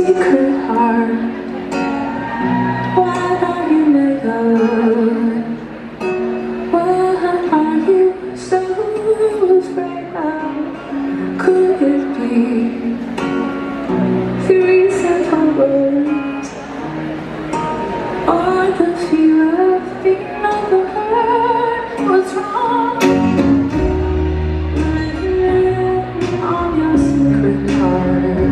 secret heart. Why are you made of? Why are you so afraid of? Could it be three simple words, or the fear of being overheard? What's wrong? Living on your secret heart.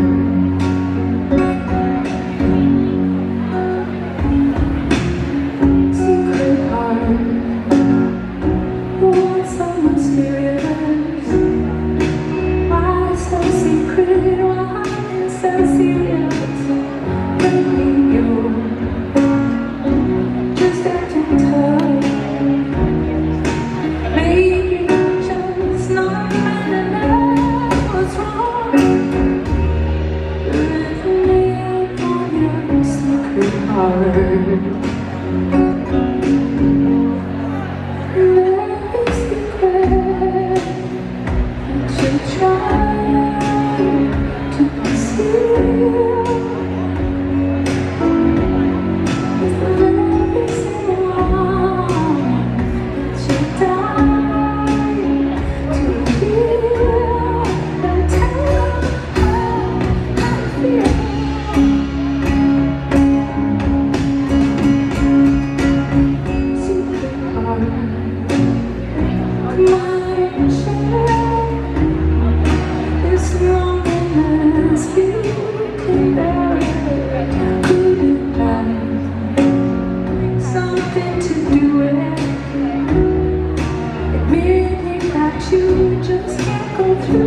You just can't go through.